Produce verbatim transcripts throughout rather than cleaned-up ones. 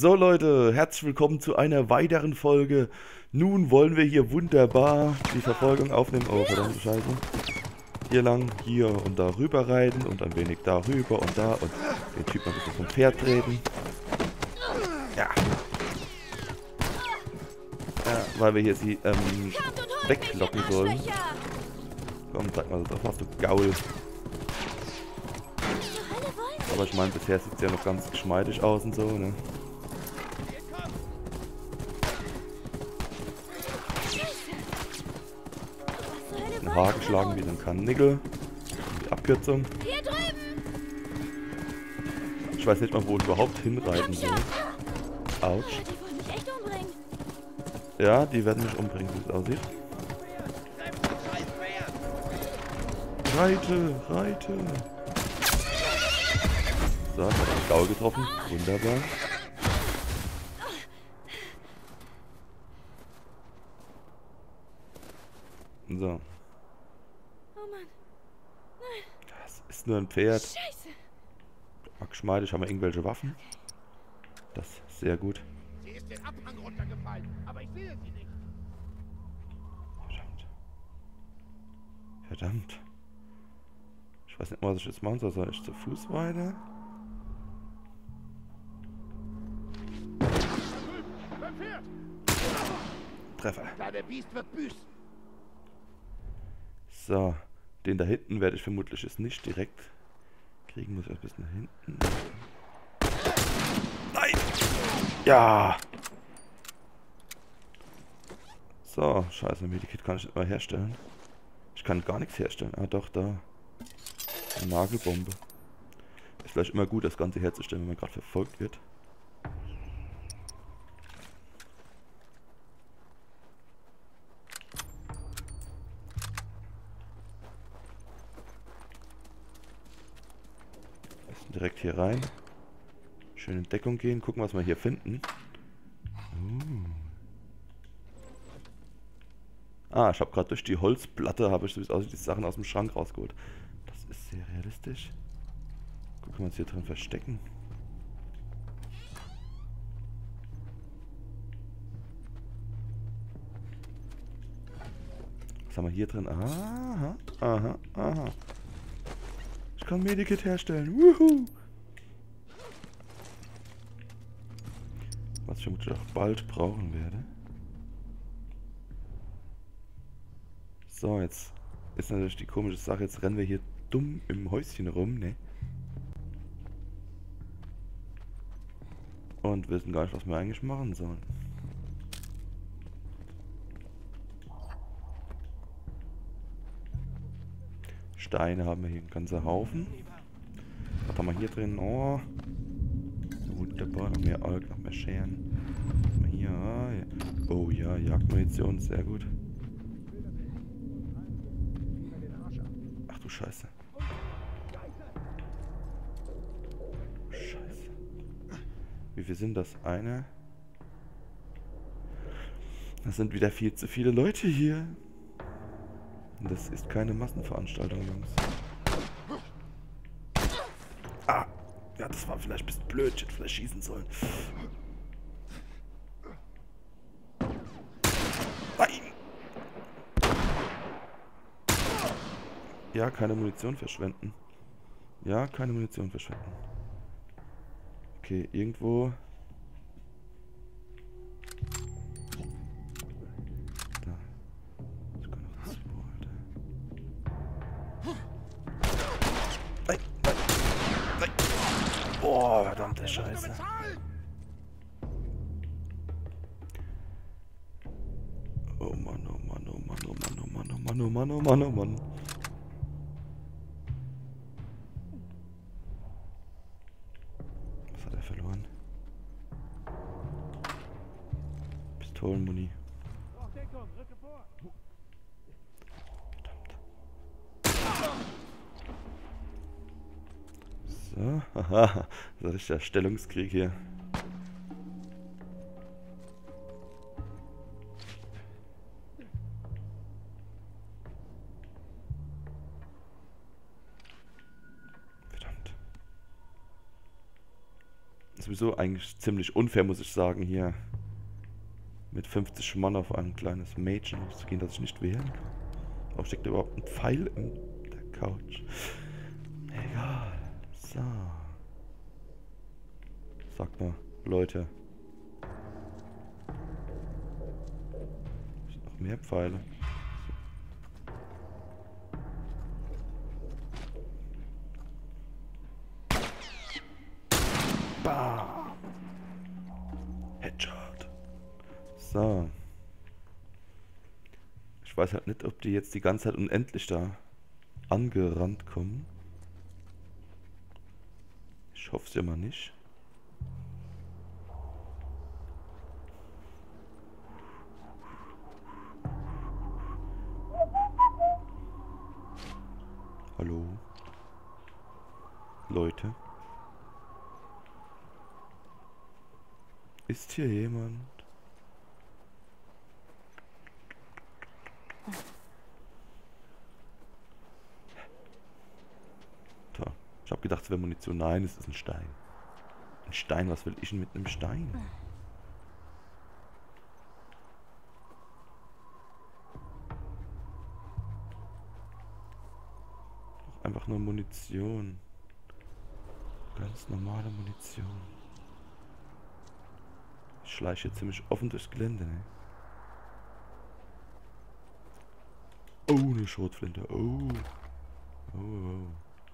So Leute, herzlich willkommen zu einer weiteren Folge. Nun wollen wir hier wunderbar die Verfolgung aufnehmen. Oh, verdammte Scheiße. Hier lang, hier und da rüber reiten und ein wenig da rüber und da und den Typ mal ein bisschen vom Pferd treten. Ja. Ja, weil wir hier sie ähm, weglocken sollen. Komm, sag mal, das machst du Gaul. Aber ich meine, bisher sieht es ja noch ganz geschmeidig aus und so, ne? Ein Haar geschlagen wie so ein Karnickel. Die Abkürzung. Ich weiß nicht mal, wo ich überhaupt hinreiten soll. Autsch. Ja, die werden mich umbringen, wie es aussieht. Reite, reite. So, ich habe den Gaul getroffen. Wunderbar. So. Oh Mann. Nein. Das ist nur ein Pferd. Scheiße. Mal geschmeidig, haben wir irgendwelche Waffen? Das ist sehr gut. Sie ist den Abhang runtergefallen, aber ich sehe sie nicht. Verdammt. Verdammt. Ich weiß nicht, was ich jetzt machen soll. Soll ich zu Fuß weiter? Beim Pferd! Treffer. Das kleine Biest wird büßen. So. Den da hinten werde ich vermutlich jetzt nicht direkt kriegen. Muss ich ein bisschen nach hinten. Nein! Ja! So, scheiße, Medikit kann ich nicht mal herstellen. Ich kann gar nichts herstellen. Ah, doch, da. Eine Nagelbombe. Ist vielleicht immer gut, das Ganze herzustellen, wenn man gerade verfolgt wird. Direkt hier rein. Schön in Deckung gehen. Gucken, was wir hier finden. Uh. Ah, ich habe gerade durch die Holzplatte, habe ich so wie es aussieht, die Sachen aus dem Schrank rausgeholt. Das ist sehr realistisch. Gucken, wir uns hier drin verstecken. Was haben wir hier drin? Aha, aha, aha. Ich kann Medikit herstellen. Wuhu! Was ich vermutlich auch bald brauchen werde. So, jetzt ist natürlich die komische Sache. Jetzt rennen wir hier dumm im Häuschen rum, ne? Und wissen gar nicht, was wir eigentlich machen sollen. Steine haben wir hier einen ganzen Haufen. Was haben wir hier drin? Oh. Wunderbar, noch mehr Alk, noch mehr Scheren. Was haben wir hier? Ah, ja. Oh ja, Jagdmunition, sehr gut. Ach du Scheiße. Scheiße. Wie viel sind das? Eine? Das sind wieder viel zu viele Leute hier. Das ist keine Massenveranstaltung, Jungs. Ah! Ja, das war vielleicht ein bisschen blöd. Ich hätte vielleicht schießen sollen. Nein! Ja, keine Munition verschwenden. Ja, keine Munition verschwenden. Okay, irgendwo... Oh, verdammte Scheiße. Oh Mann, oh Mann, oh Mann, oh Mann, oh Mann, oh Mann, oh Mann, oh Mann, oh Mann. Was hat er verloren? Pistolenmuni. So, haha, das ist der Stellungskrieg hier. sowieso eigentlich ziemlich unfair, muss ich sagen, hier mit fünfzig Mann auf ein kleines Mädchen loszugehen, das ich nicht wehren kann. Warum steckt da überhaupt ein Pfeil in der Couch? Egal. So. Sagt mal, Leute. Sind noch mehr Pfeile? Bam! Headshot. So. Ich weiß halt nicht, ob die jetzt die ganze Zeit unendlich da angerannt kommen. Ich hoffe es ja mal nicht. Hallo? Leute? Ist hier jemand? Da. Ich habe gedacht, es wäre Munition. Nein, es ist ein Stein. Ein Stein, was will ich denn mit einem Stein? Doch einfach nur Munition. Ganz normale Munition. Ich schleiche hier ziemlich offen durchs Gelände, ne? Oh, eine Schrotflinte. Oh. Oh, oh.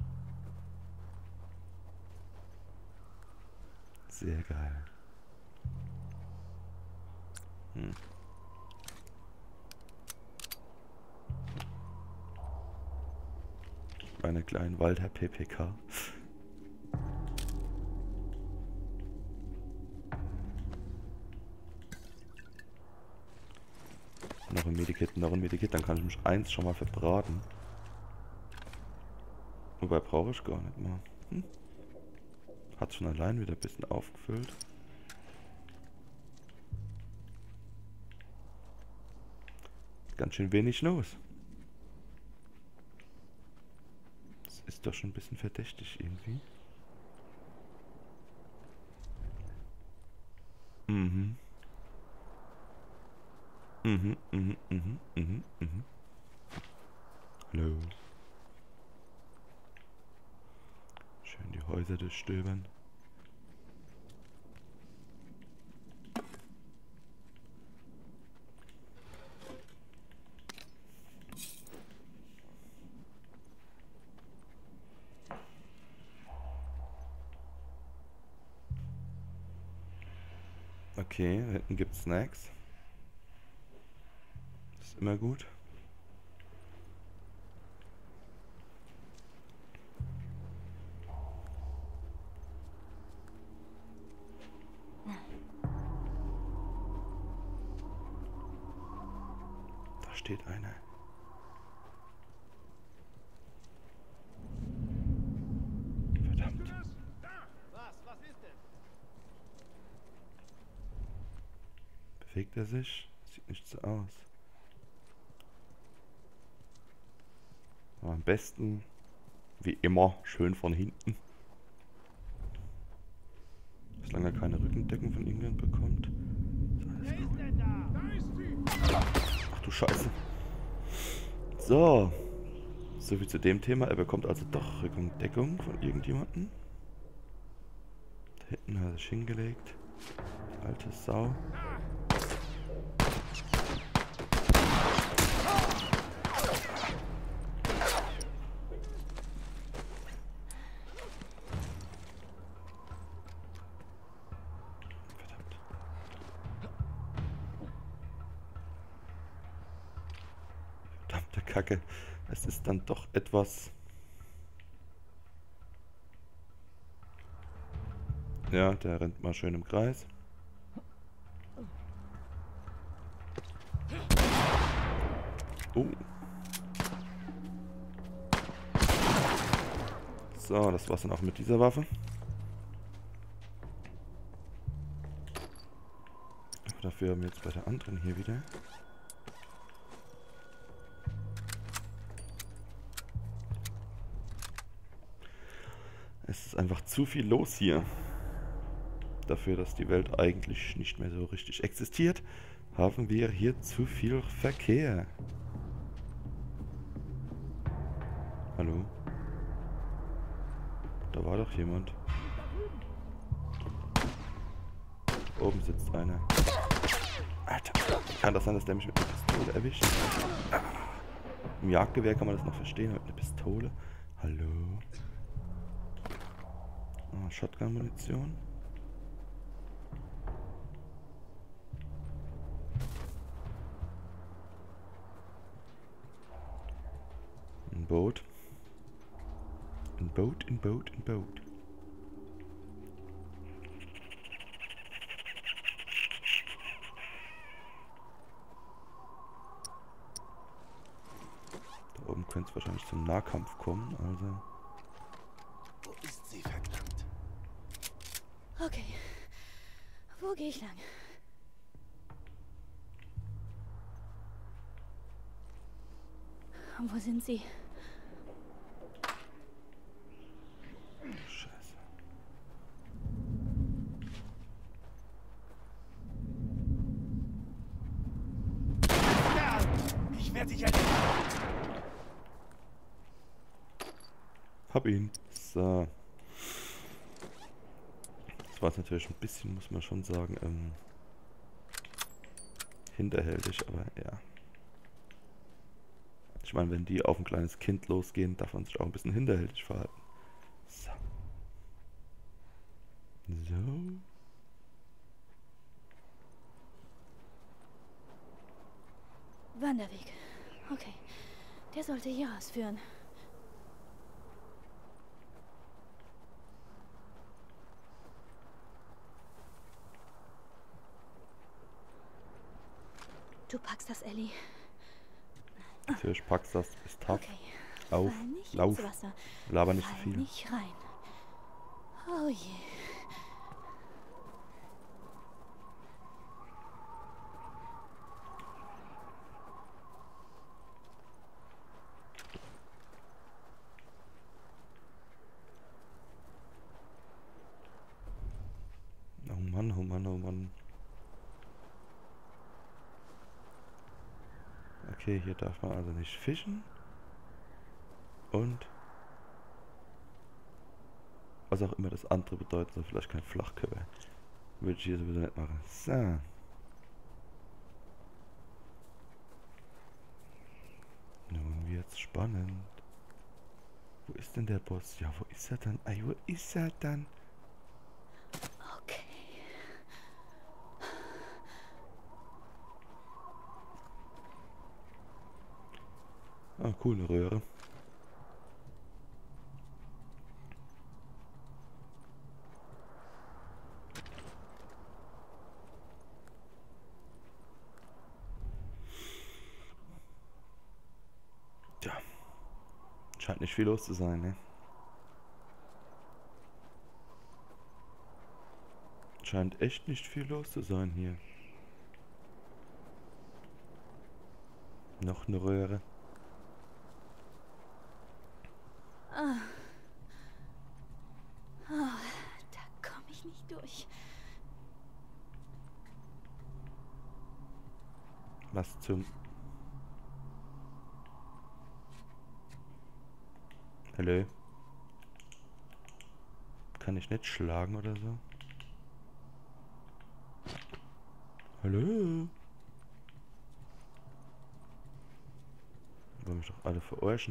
Sehr geil. Hm. Meine kleinen Walter P P K. Noch ein Medikit, noch ein Medikit, dann kann ich mich eins schon mal verbraten. Wobei brauche ich gar nicht mal. Hm? Hat schon allein wieder ein bisschen aufgefüllt. Ganz schön wenig los. Das ist doch schon ein bisschen verdächtig irgendwie. Mhm. Mhm, mhm, mhm, mhm, mhm. Hallo. Schön die Häuser durchstöbern. Okay, da hinten gibt's Snacks. Ist immer gut. Da steht einer. Verdammt. Was? Was ist denn? Bewegt er sich? Sieht nicht so aus. Aber am besten, wie immer, schön von hinten. Solange er keine Rückendeckung von irgendjemand bekommt. Wer ist denn da? Da ist sie! Ach du Scheiße. So. Soviel zu dem Thema. Er bekommt also doch Rückendeckung von irgendjemandem. Da hinten hat er sich hingelegt. Die alte Sau. Verdammte Kacke. Es ist dann doch etwas... Ja, der rennt mal schön im Kreis. Oh. So, das war's dann auch mit dieser Waffe. Aber dafür haben wir jetzt bei der anderen hier wieder. Es ist einfach zu viel los hier. dafür, dass die Welt eigentlich nicht mehr so richtig existiert, haben wir hier zu viel Verkehr. Hallo? Da war doch jemand. Oben sitzt einer. Alter, kann das sein, dass der mich mit einer Pistole erwischt? Ah. Im Jagdgewehr kann man das noch verstehen, mit einer Pistole. Hallo? Ah, Shotgun-Munition. Ein Boot. Ein Boot, ein Boot, ein Boot. Da oben könnte es wahrscheinlich zum Nahkampf kommen, also... Wo ist sie, verdammt? Okay. Wo gehe ich lang? Und wo sind sie? Scheiße. Ja, ich werde dich erledigen. Hab ihn. So. Das war jetzt natürlich ein bisschen, muss man schon sagen, ähm, hinterhältig, aber ja. Ich meine, wenn die auf ein kleines Kind losgehen, darf man sich auch ein bisschen hinterhältig verhalten. So. So. Wanderweg. Okay. Der sollte hier ausführen. Du packst das, Ellie. Natürlich packst das, bist tough. Okay. Auf, Fall nicht lauf, ins Wasser. laber nicht so Fall viel. nicht rein. Oh je. Oh Mann, oh Mann, oh Mann. Okay, hier darf man also nicht fischen. Und was auch immer das andere bedeuten soll, vielleicht kein Flachkörper. Würde ich hier sowieso nicht machen. So. Nun wird's spannend. Wo ist denn der Boss? Ja, wo ist er dann? Ey, wo ist er dann? Okay. Ah, cool, eine Röhre. Tja. Scheint nicht viel los zu sein, ne? Scheint echt nicht viel los zu sein hier. Noch eine Röhre. Ah. Ah, da komme ich nicht durch. Was zum... Hallo? Kann ich nicht schlagen oder so? Hallo? Wollen mich doch alle verarschen.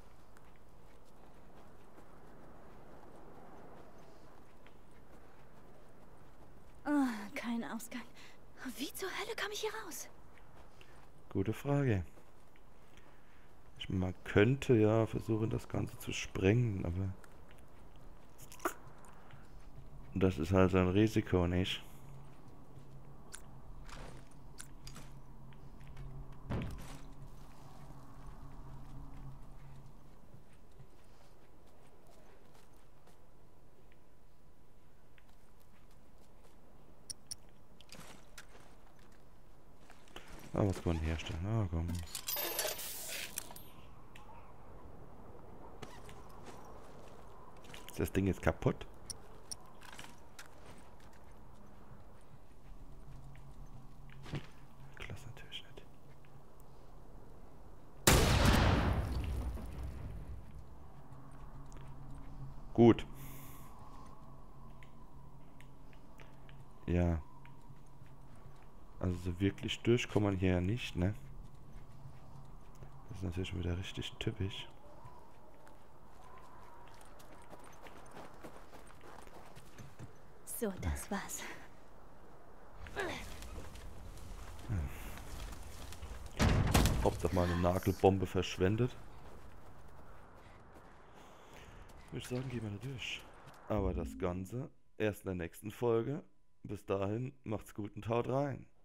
Ah, kein Ausgang. Wie zur Hölle komme ich hier raus? Gute Frage. Ich, man könnte ja versuchen, das Ganze zu sprengen, aber... Das ist halt so ein Risiko, nicht? Ah, was kann man herstellen? Ah, komm. Ist das Ding jetzt kaputt? Gut. Ja. Also so wirklich durch kann man hier ja nicht, ne? Das ist natürlich schon wieder richtig typisch. So, das war's. Hab doch mal eine Nagelbombe verschwendet. Würde ich sagen, gehen wir da durch. Aber das Ganze erst in der nächsten Folge. Bis dahin, macht's gut und haut rein.